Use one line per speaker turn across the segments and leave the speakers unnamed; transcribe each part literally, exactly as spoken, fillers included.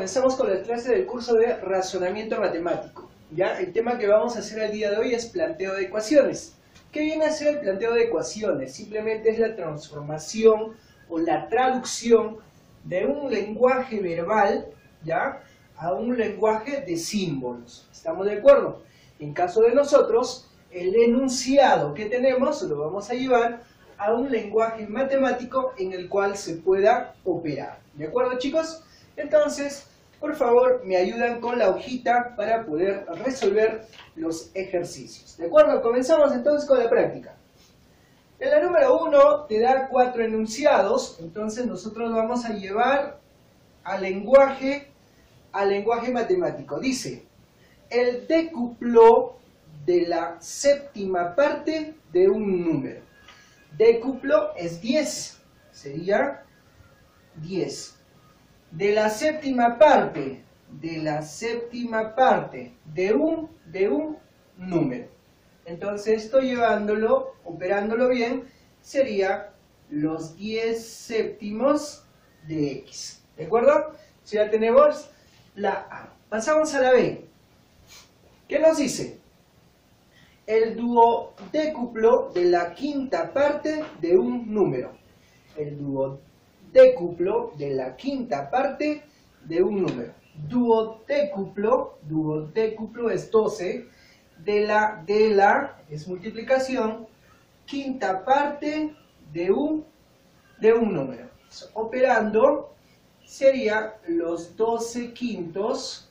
comenzamos con la clase del curso de razonamiento matemático. ¿Ya? El tema que vamos a hacer el día de hoy es planteo de ecuaciones. ¿Qué viene a ser el planteo de ecuaciones? Simplemente es la transformación o la traducción de un lenguaje verbal, ¿ya?, a un lenguaje de símbolos. ¿Estamos de acuerdo? En caso de nosotros, el enunciado que tenemos lo vamos a llevar a un lenguaje matemático en el cual se pueda operar. ¿De acuerdo, chicos? Entonces, por favor, me ayudan con la hojita para poder resolver los ejercicios. ¿De acuerdo? Comenzamos entonces con la práctica. En la número uno te da cuatro enunciados, entonces nosotros vamos a llevar al lenguaje, al lenguaje matemático. Dice, el décuplo de la séptima parte de un número. Décuplo es diez, sería diez. De la séptima parte, de la séptima parte de un, de un número. Entonces estoy llevándolo, operándolo bien, sería los diez séptimos de X. ¿De acuerdo? Si ya tenemos la A. Pasamos a la B. ¿Qué nos dice? El duodécuplo de la quinta parte de un número. El duodécuplo de la quinta parte de un número. Duodécuplo, duodécuplo es doce, de la, de la, es multiplicación, quinta parte de un, de un número. Operando sería los doce quintos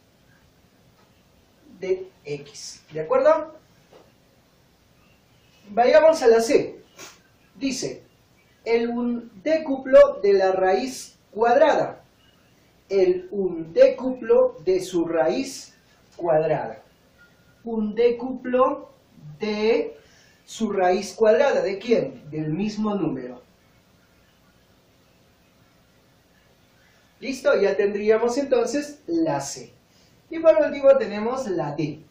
de X. ¿De acuerdo? Vayamos a la C. Dice, el undécuplo de la raíz cuadrada. El undécuplo de su raíz cuadrada. Undécuplo de su raíz cuadrada. ¿De quién? Del mismo número. ¿Listo? Ya tendríamos entonces la C. Y por último tenemos la D.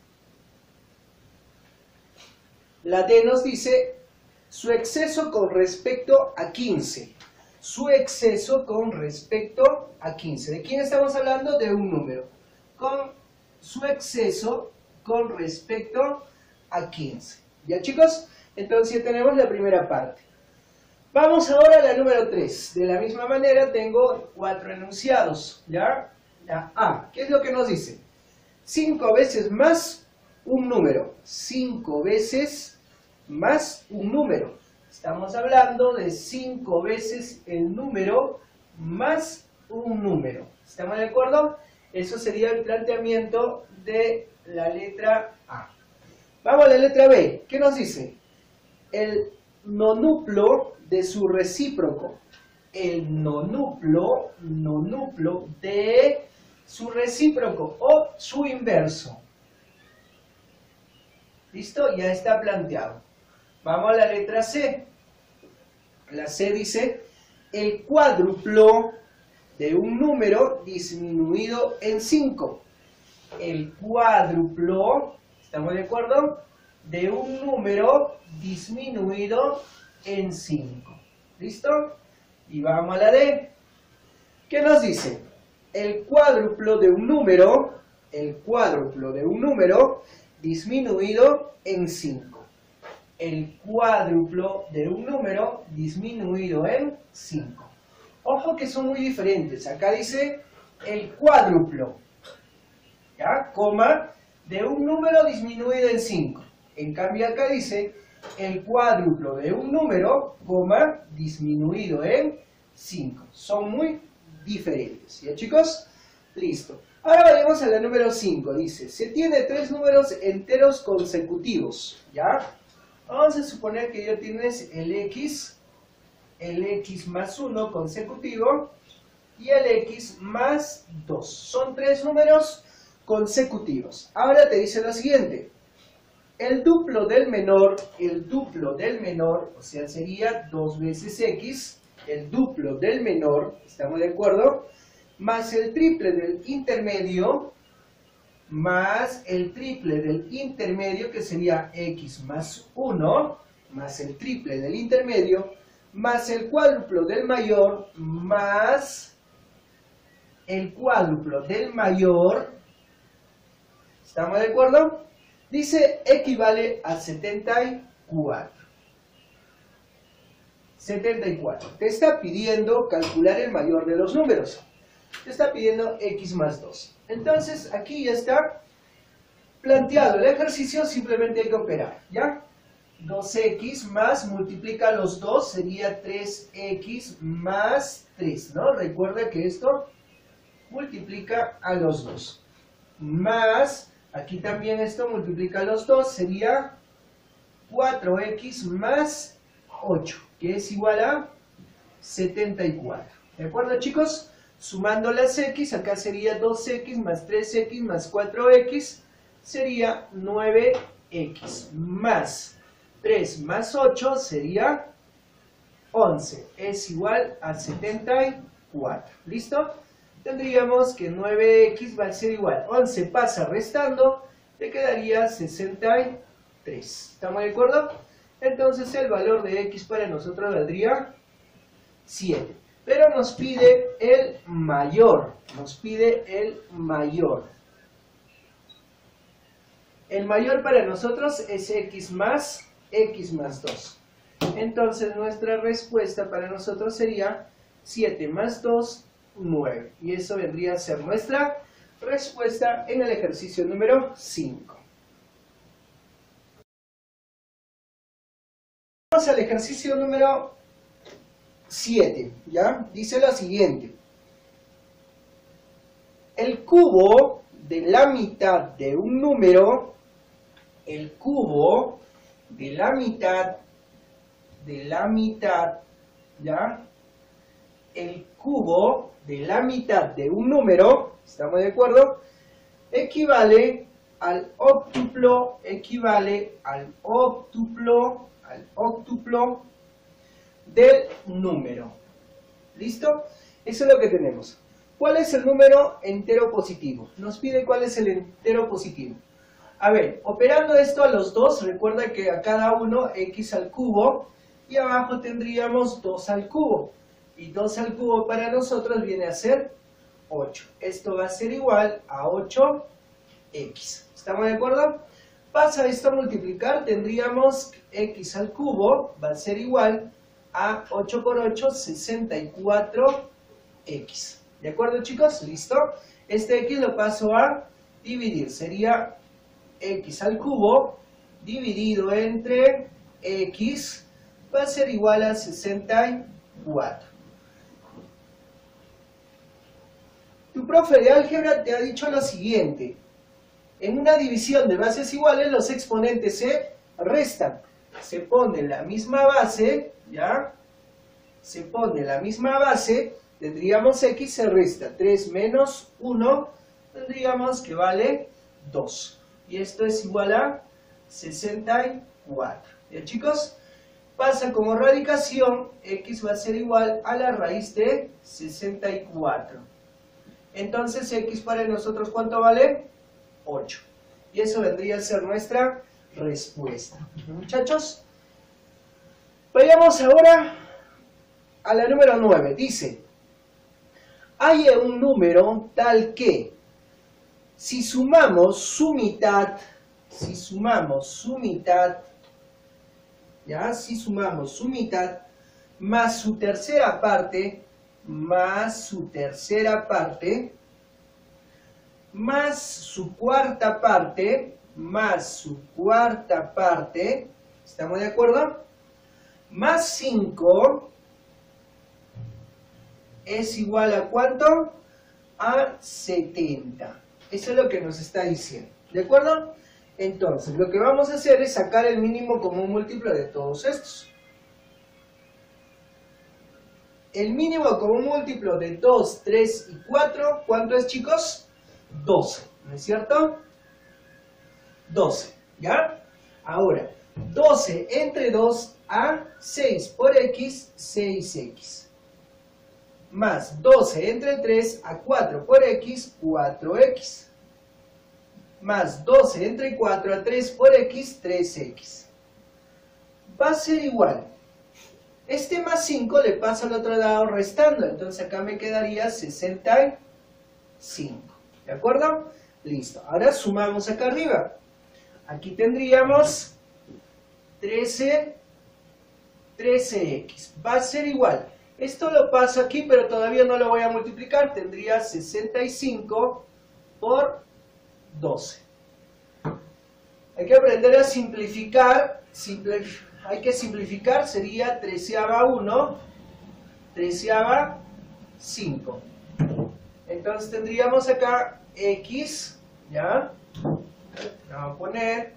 La D nos dice su exceso con respecto a quince. Su exceso con respecto a quince. ¿De quién estamos hablando? De un número. Con su exceso con respecto a quince. ¿Ya, chicos? Entonces ya tenemos la primera parte. Vamos ahora a la número tres. De la misma manera tengo cuatro enunciados. ¿Ya? La A. ¿Qué es lo que nos dice? cinco veces más un número. cinco veces más un número. Estamos hablando de cinco veces el número más un número. ¿Estamos de acuerdo? Eso sería el planteamiento de la letra A. Vamos a la letra B. ¿Qué nos dice? El nonuplo de su recíproco. El nonuplo, nonuplo de su recíproco o su inverso. ¿Listo? Ya está planteado. Vamos a la letra C. La C dice el cuádruplo de un número disminuido en cinco. El cuádruplo, ¿estamos de acuerdo? De un número disminuido en cinco. ¿Listo? Y vamos a la D. ¿Qué nos dice? El cuádruplo de un número, el cuádruplo de un número disminuido en cinco. El cuádruplo de un número disminuido en cinco. Ojo que son muy diferentes. Acá dice el cuádruplo, ¿ya? Coma, de un número disminuido en cinco. En cambio acá dice el cuádruplo de un número, coma, disminuido en cinco. Son muy diferentes. ¿Ya, chicos? Listo. Ahora vayamos a la número cinco. Dice, se tiene tres números enteros consecutivos. ¿Ya? Vamos a suponer que ya tienes el X, el X más uno consecutivo y el X más dos. Son tres números consecutivos. Ahora te dice lo siguiente. El duplo del menor, el duplo del menor, o sea, sería dos veces X, el duplo del menor, ¿estamos de acuerdo? Más el triple del intermedio, más el triple del intermedio, que sería X más uno, más el triple del intermedio, más el cuádruplo del mayor, más el cuádruplo del mayor, ¿estamos de acuerdo? Dice equivale a setenta y cuatro. setenta y cuatro. Te está pidiendo calcular el mayor de los números. Te está pidiendo x más dos. Entonces aquí ya está planteado el ejercicio, simplemente hay que operar, ¿ya? dos equis más, multiplica los dos, sería tres equis más tres, ¿no? Recuerda que esto multiplica a los dos. Más, aquí también esto multiplica a los dos, sería cuatro equis más ocho, que es igual a setenta y cuatro. ¿De acuerdo, chicos? Sumando las x, acá sería dos equis más tres equis más cuatro equis, sería nueve equis más tres más ocho sería once, es igual a setenta y cuatro. ¿Listo? Tendríamos que nueve equis va a ser igual, once pasa restando, le quedaría sesenta y tres. ¿Estamos de acuerdo? Entonces el valor de x para nosotros valdría siete. Pero nos pide el mayor, nos pide el mayor. El mayor para nosotros es x más x más dos. Entonces nuestra respuesta para nosotros sería siete más dos, nueve. Y eso vendría a ser nuestra respuesta en el ejercicio número cinco. Vamos al ejercicio número siete, ¿ya? Dice lo siguiente. El cubo de la mitad de un número, el cubo de la mitad, de la mitad, ¿ya? El cubo de la mitad de un número, ¿estamos de acuerdo? Equivale al óctuplo, equivale al óctuplo, al óctuplo del número. ¿Listo? Eso es lo que tenemos. ¿Cuál es el número entero positivo? Nos pide cuál es el entero positivo. A ver, operando esto a los dos, recuerda que a cada uno x al cubo y abajo tendríamos dos al cubo. Y dos al cubo para nosotros viene a ser ocho. Esto va a ser igual a ocho equis. ¿Estamos de acuerdo? Pasa esto a multiplicar, tendríamos x al cubo va a ser igual a ocho por ocho, sesenta y cuatro equis. ¿De acuerdo, chicos? ¿Listo? Este x lo paso a dividir. Sería x al cubo dividido entre x va a ser igual a sesenta y cuatro. Tu profe de álgebra te ha dicho lo siguiente. En una división de bases iguales los exponentes se restan. Se pone la misma base, ¿ya? Se pone la misma base, tendríamos x se resta. tres menos uno, tendríamos que vale dos. Y esto es igual a sesenta y cuatro. ¿Ya, chicos? Pasa como radicación, x va a ser igual a la raíz de sesenta y cuatro. Entonces x para nosotros ¿cuánto vale? ocho. Y eso vendría a ser nuestra respuesta. Muchachos, vayamos ahora a la número nueve. Dice, hay un número tal que si sumamos su mitad, si sumamos su mitad, ya, si sumamos su mitad más su tercera parte, más su tercera parte, más su cuarta parte, más su cuarta parte, ¿estamos de acuerdo? Más cinco es igual a ¿cuánto? A setenta. Eso es lo que nos está diciendo, ¿de acuerdo? Entonces, lo que vamos a hacer es sacar el mínimo común múltiplo de todos estos. El mínimo común múltiplo de dos, tres y cuatro, ¿cuánto es, chicos? doce, ¿no es cierto? doce, ¿ya? Ahora, doce entre dos a seis por x, seis equis. Más doce entre tres a cuatro por x, cuatro equis. Más doce entre cuatro a tres por x, tres equis. Va a ser igual. Este más cinco le paso al otro lado restando. Entonces acá me quedaría sesenta y cinco. ¿De acuerdo? Listo. Ahora sumamos acá arriba. Aquí tendríamos trece, trece equis. Va a ser igual. Esto lo paso aquí, pero todavía no lo voy a multiplicar. Tendría sesenta y cinco por doce. Hay que aprender a simplificar. Simple, hay que simplificar. Sería treceava uno, treceava cinco. Entonces tendríamos acá X, ¿ya? Vamos a poner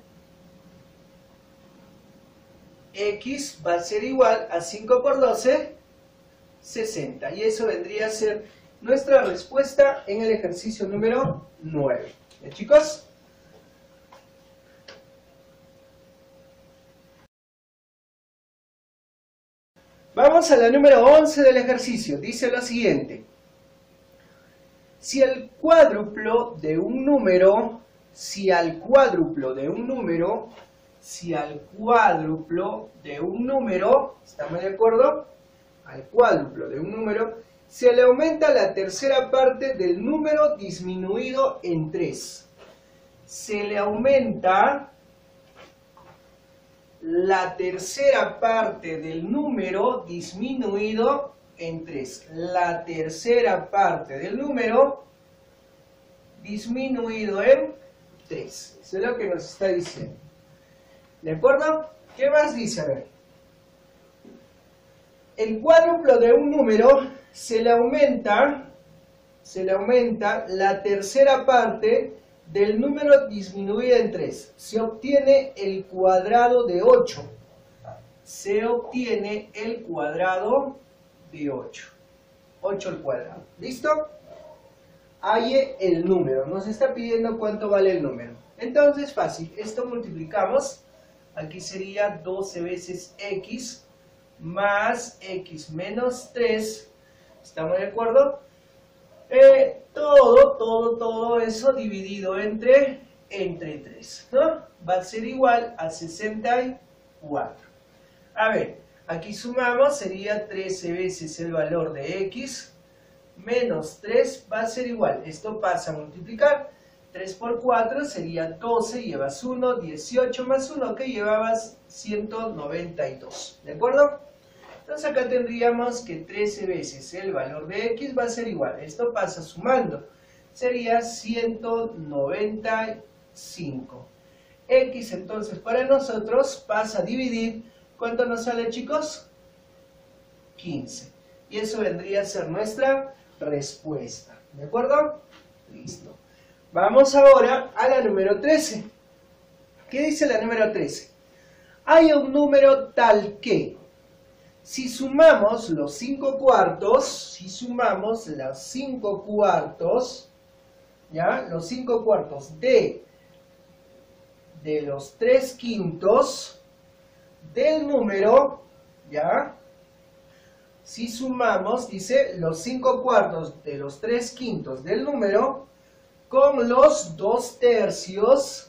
X va a ser igual a cinco por doce, sesenta. Y eso vendría a ser nuestra respuesta en el ejercicio número nueve. ¿Ya, chicos? Vamos a la número once del ejercicio. Dice lo siguiente. Si el cuádruplo de un número, si al cuádruplo de un número, si al cuádruplo de un número, ¿estamos de acuerdo? Al cuádruplo de un número, se le aumenta la tercera parte del número disminuido en tres. Se le aumenta la tercera parte del número disminuido en tres. La tercera parte del número disminuido en tres. Eso es lo que nos está diciendo. ¿De acuerdo? ¿Qué más dice? A ver. El cuádruplo de un número se le aumenta, se le aumenta la tercera parte del número disminuido en tres. Se obtiene el cuadrado de ocho. Se obtiene el cuadrado de ocho. ocho al cuadrado. ¿Listo? Halle el número. Nos está pidiendo cuánto vale el número. Entonces, fácil. Esto multiplicamos. Aquí sería doce veces X más X menos tres. ¿Estamos de acuerdo? Eh, todo, todo, todo eso dividido entre, entre tres, ¿no? Va a ser igual a sesenta y cuatro. A ver, aquí sumamos, sería trece veces el valor de X menos tres va a ser igual. Esto pasa a multiplicar. tres por cuatro sería doce, llevas uno, dieciocho más uno que llevabas ciento noventa y dos. ¿De acuerdo? Entonces acá tendríamos que trece veces el valor de X va a ser igual. Esto pasa sumando. Sería ciento noventa y cinco. X entonces para nosotros pasa a dividir. ¿Cuánto nos sale, chicos? quince. Y eso vendría a ser nuestra respuesta. ¿De acuerdo? Listo. Vamos ahora a la número trece. ¿Qué dice la número trece? Hay un número tal que, si sumamos los cinco cuartos, si sumamos los cinco cuartos, ¿ya? Los cinco cuartos de, de los tres quintos del número, ¿ya? Si sumamos, dice, los cinco cuartos de los tres quintos del número con los dos tercios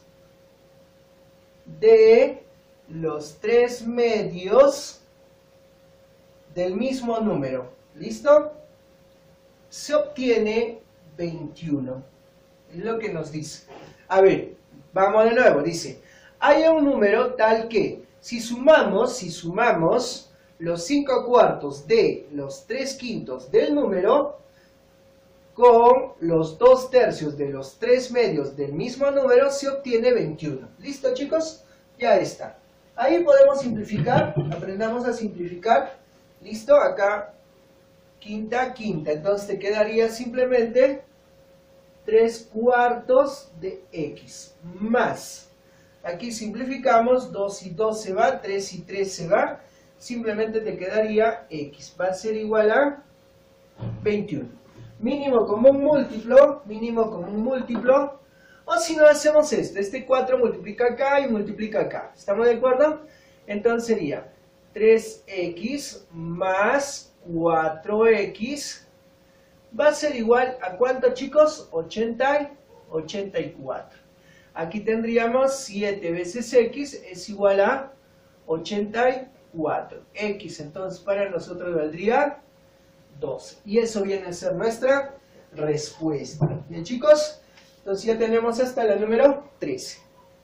de los tres medios del mismo número. ¿Listo? Se obtiene veintiuno. Es lo que nos dice. A ver, vamos de nuevo. Dice, hay un número tal que, si sumamos, si sumamos los cinco cuartos de los tres quintos del número con los dos tercios de los tres medios del mismo número, se obtiene veintiuno. ¿Listo, chicos? Ya está. Ahí podemos simplificar. Aprendamos a simplificar. ¿Listo? Acá, quinta, quinta. Entonces te quedaría simplemente tres cuartos de X. Más. Aquí simplificamos. dos y dos se va. tres y tres se va. Simplemente te quedaría X. Va a ser igual a veintiuno. Mínimo común múltiplo. Mínimo común múltiplo. O si no, hacemos esto. Este cuatro multiplica acá y multiplica acá. ¿Estamos de acuerdo? Entonces sería tres X más cuatro X va a ser igual a ¿cuánto, chicos? ochenta, ochenta y cuatro. Aquí tendríamos siete veces X es igual a ochenta y cuatro. X entonces para nosotros valdría doce. Y eso viene a ser nuestra respuesta. Bien, chicos, entonces ya tenemos hasta la número trece.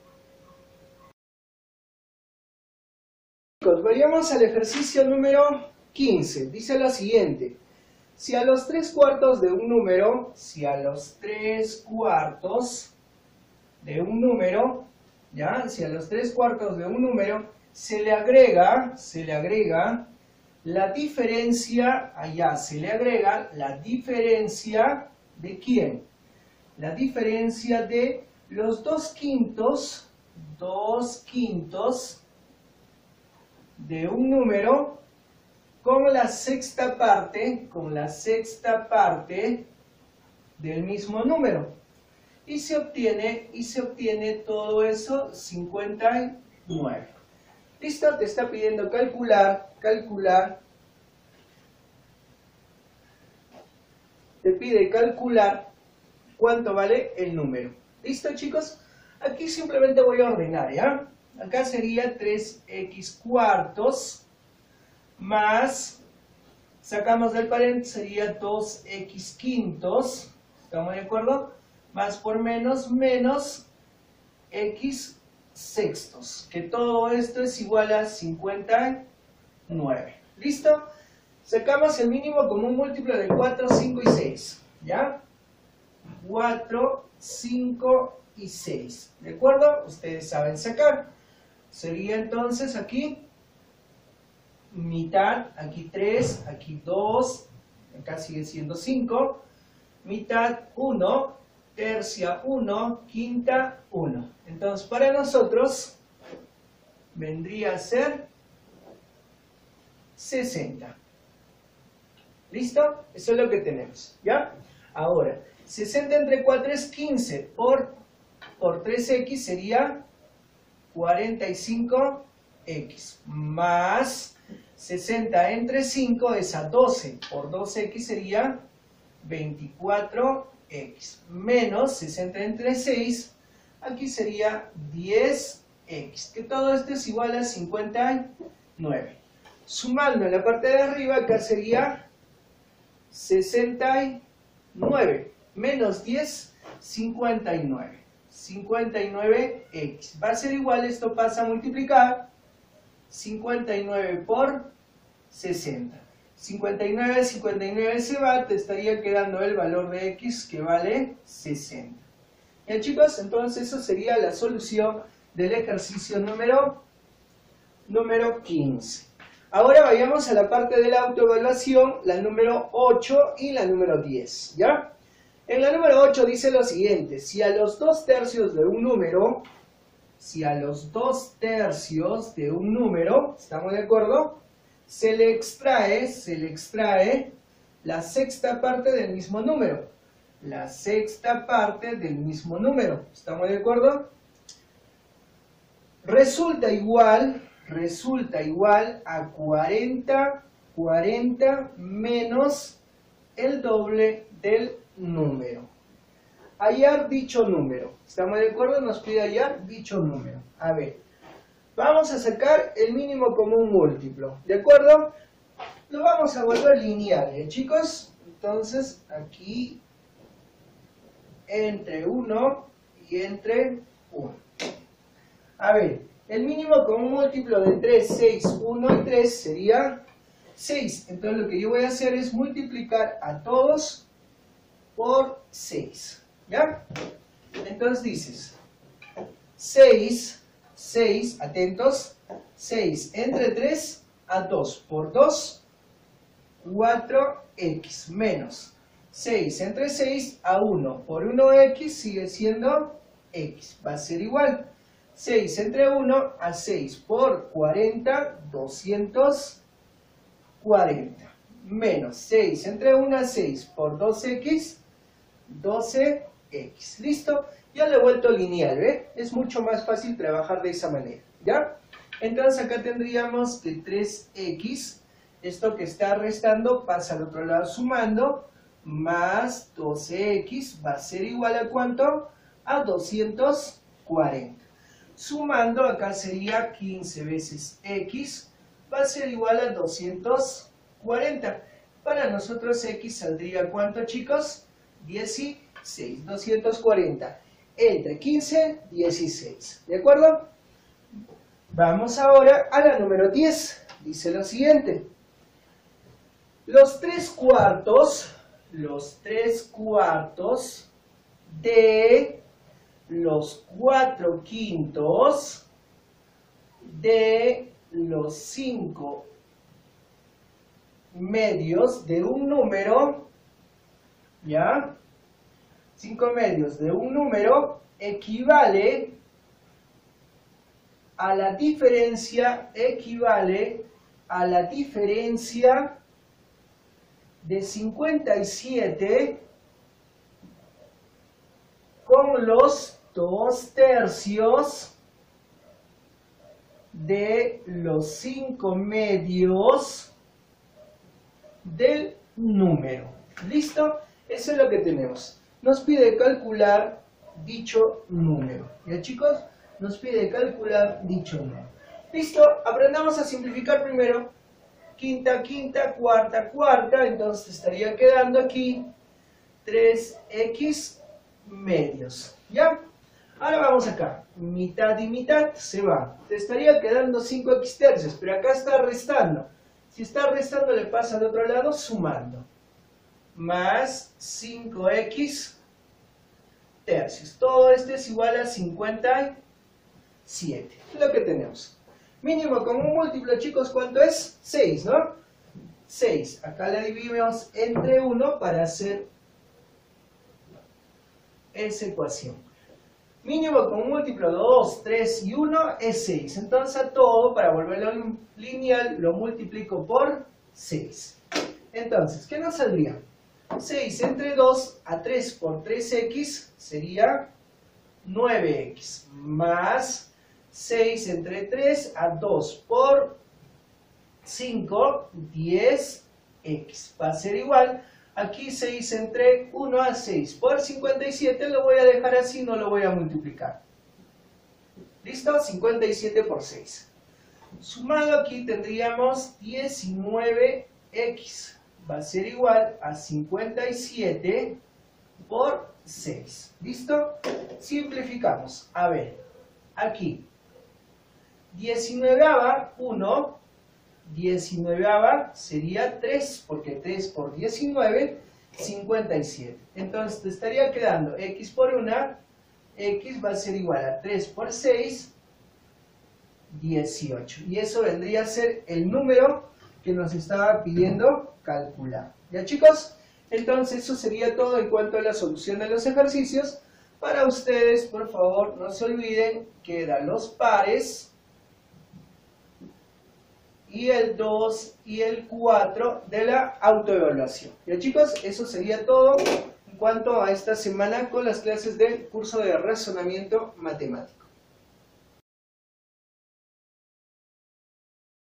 Chicos, vayamos al ejercicio número quince. Dice lo siguiente: si a los tres cuartos de un número, si a los tres cuartos de un número, ya, si a los tres cuartos de un número se le agrega, se le agrega la diferencia, allá se le agrega la diferencia de quién, la diferencia de los dos quintos, dos quintos de un número con la sexta parte, con la sexta parte del mismo número. Y se obtiene, y se obtiene todo eso, cincuenta y nueve. ¿Listo? Te está pidiendo calcular, calcular. Te pide calcular cuánto vale el número. ¿Listo, chicos? Aquí simplemente voy a ordenar, ¿ya? Acá sería tres equis cuartos más, sacamos del paréntesis, sería dos equis quintos, ¿estamos de acuerdo? Más por menos, menos x sextos, que todo esto es igual a cincuenta y nueve. ¿Listo? Sacamos el mínimo común múltiplo de cuatro, cinco y seis, ¿ya? cuatro, cinco y seis, ¿de acuerdo? Ustedes saben sacar. Sería entonces aquí mitad, aquí tres, aquí dos, acá sigue siendo cinco, mitad uno, tercia uno, quinta uno. Entonces para nosotros vendría a ser sesenta. ¿Listo? Eso es lo que tenemos, ¿ya? Ahora, sesenta entre cuatro es quince, por, por tres equis sería cuarenta y cinco equis, más sesenta entre cinco es a doce, por dos equis sería veinticuatro equis, menos sesenta entre seis, aquí sería diez equis, que todo esto es igual a cincuenta y nueve. Sumando en la parte de arriba, acá sería sesenta y nueve, menos diez, cincuenta y nueve. cincuenta y nueve equis. Va a ser igual, esto pasa a multiplicar, cincuenta y nueve por sesenta. cincuenta y nueve, cincuenta y nueve se va, te estaría quedando el valor de x que vale sesenta. Bien, chicos, entonces eso sería la solución del ejercicio número, número quince. Ahora vayamos a la parte de la autoevaluación, la número ocho y la número diez, ¿ya? En la número ocho dice lo siguiente: si a los dos tercios de un número, si a los dos tercios de un número, ¿estamos de acuerdo?, se le extrae, se le extrae la sexta parte del mismo número. La sexta parte del mismo número. ¿Estamos de acuerdo? Resulta igual, resulta igual a cuarenta, cuarenta menos el doble del número. Hallar dicho número. ¿Estamos de acuerdo? Nos pide hallar dicho número. A ver. Vamos a sacar el mínimo común múltiplo, ¿de acuerdo? Lo vamos a volver lineal, ¿eh, chicos? Entonces, aquí, entre uno y entre uno. A ver, el mínimo común múltiplo de tres, seis, uno y tres sería seis. Entonces, lo que yo voy a hacer es multiplicar a todos por seis, ¿ya? Entonces dices, seis... seis, atentos, seis entre tres a dos por dos, cuatro equis, menos seis entre seis a uno por uno equis sigue siendo x, va a ser igual. seis entre uno a seis por cuarenta, doscientos cuarenta, menos seis entre uno a seis por dos equis, doce equis. ¿Listo? Ya lo he vuelto lineal, ¿ve? Es mucho más fácil trabajar de esa manera, ¿ya? Entonces acá tendríamos que tres equis, esto que está restando pasa al otro lado sumando, más doce equis va a ser igual a ¿cuánto? A doscientos cuarenta. Sumando acá sería quince veces x, va a ser igual a doscientos cuarenta. Para nosotros x saldría ¿cuánto, chicos? dieciséis. doscientos cuarenta entre quince, dieciséis. ¿De acuerdo? Vamos ahora a la número diez. Dice lo siguiente. Los tres cuartos, los tres cuartos de los cuatro quintos de los cinco medios de un número, ¿ya? cinco medios de un número equivale a la diferencia, equivale a la diferencia de cincuenta y siete con los dos tercios de los cinco medios del número. ¿Listo? Eso es lo que tenemos. Nos pide calcular dicho número. ¿Ya, chicos? Nos pide calcular dicho número. ¿Listo? Aprendamos a simplificar primero. Quinta, quinta, cuarta, cuarta. Entonces estaría quedando aquí tres equis medios. ¿Ya? Ahora vamos acá. Mitad y mitad se va. Te estaría quedando cinco equis tercios, pero acá está restando. Si está restando, le pasa al otro lado sumando. Más cinco equis tercios. Todo esto es igual a cincuenta y siete. Lo que tenemos. Mínimo con un múltiplo, chicos, ¿cuánto es? seis, ¿no? seis. Acá la dividimos entre uno para hacer esa ecuación. Mínimo con un múltiplo dos, tres y uno es seis. Entonces a todo, para volverlo lineal, lo multiplico por seis. Entonces, ¿qué nos saldría? seis entre dos a tres por tres equis sería nueve equis. Más seis entre tres a dos por cinco, diez equis. Va a ser igual. Aquí seis entre uno a seis por cincuenta y siete lo voy a dejar así, no lo voy a multiplicar. ¿Listo? cincuenta y siete por seis. Sumado aquí tendríamos diecinueve equis. Va a ser igual a cincuenta y siete por seis. ¿Listo? Simplificamos. A ver, aquí. diecinueve uno. diecinueve sería tres, porque tres por diecinueve, cincuenta y siete. Entonces te estaría quedando x por uno, x va a ser igual a tres por seis, dieciocho. Y eso vendría a ser el número que nos estaba pidiendo calcular. ¿Ya, chicos? Entonces eso sería todo en cuanto a la solución de los ejercicios. Para ustedes, por favor, no se olviden que eran los pares y el dos y el cuatro de la autoevaluación. Ya, chicos, eso sería todo en cuanto a esta semana con las clases del curso de razonamiento matemático.